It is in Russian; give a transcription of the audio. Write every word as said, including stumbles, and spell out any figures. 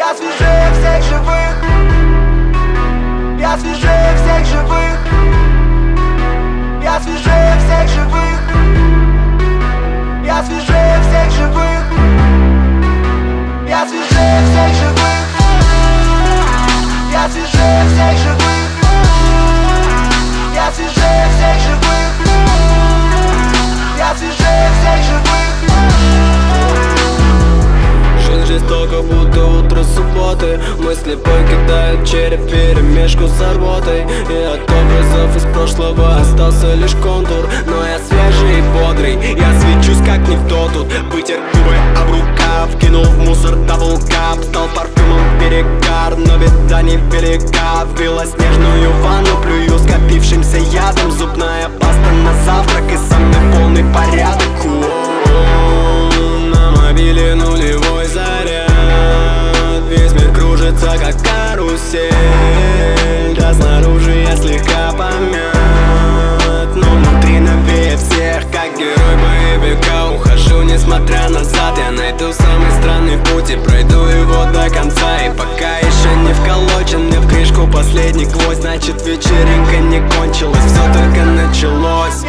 Я свежее всех живых. Я свежее всех живых. Я свежее всех живых. Я свежее всех живых. Я свежее всех живых. Я свежее всех живых. Я свежее всех живых. Я свежее всех живых. Жизнь жестока, будто утро субботы. Мысли покидают череп вперемешку с рвотой. И от образов из прошлого остался лишь контур. Но я свежий и бодрый, я свечусь как никто тут. Вытер губы об рукав, кинул в мусор даблкап. Стал парфюмом перегар, но беда невелика. В белоснежную ванну плюю скопившимся ядом. Зубная паста на завтрак и самый полный порядок. На мобиле нулевой заряд. Весь мир кружится как карусель. Да снаружи я слегка помят, но внутри новее всех, как герой боевика. Ухожу несмотря назад, я найду самый странный путь и пройду его до конца. И пока еще не вколочен мне в крышку последний гвоздь, значит вечеринка не кончилась, все только началось.